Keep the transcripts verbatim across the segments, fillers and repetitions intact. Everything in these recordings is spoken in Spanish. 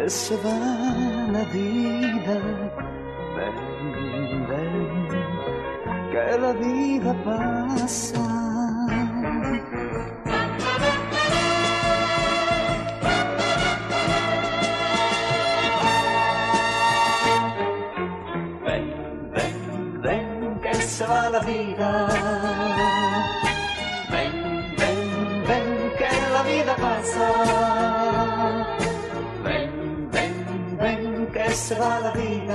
que se va la vida. Ven, ven, que la vida pasa. Ven, ven, ven, que se va la vida. Ven, ven, ven, que la vida pasa. Ven, ven, ven, que se va la vida.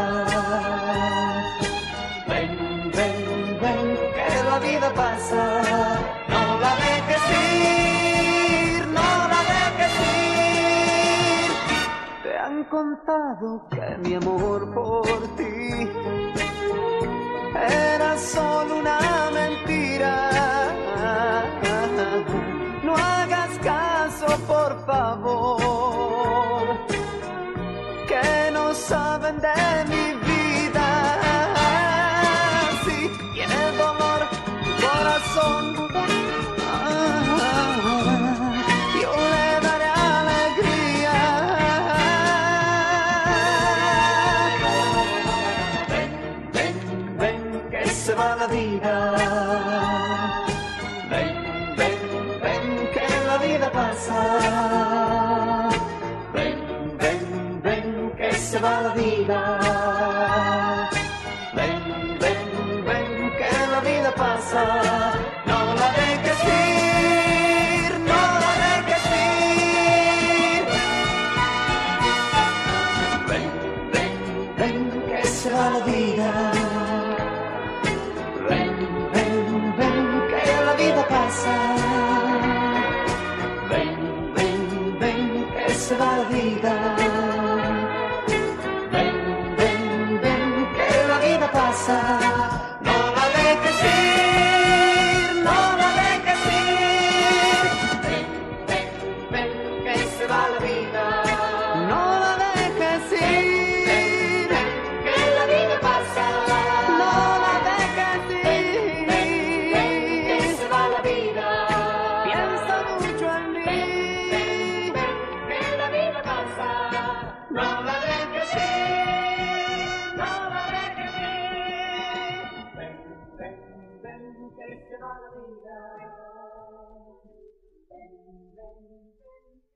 Ven, ven, ven, que la vida pasa. No la dejes ir, no la dejes ir. Te han contado que mi amor por ti era solo una mentira. No hagas caso, por favor, que no saben de mi vida. Sí, tiene dolor tu corazón. Ah, yo le daré alegría. Ven, ven, ven, que se va la vida. Ven, ven, ven, que la vida pasa. Ven, ven, ven, que se va la vida. Ven, ven, ven, que la vida pasa. No la dejes ir, no la dejes ir. Ven, ven, ven, que se va la vida. Ven, ven, ven, que la vida pasa. Ven, ven, ven, que se va la vida. Ven, ven, ven, que la vida pasa. No la dejes ir, no la dejes ir. Ven, ven, ven, que se va la vida. No la dejes ir, que la vida pasa. No la dejes ir, que se va la vida. Piensa mucho en mí, que la vida pasa. No la dejes ir, no la dejes ir. Ven, ven, ven, que se va la vida. Ven, ven, ven.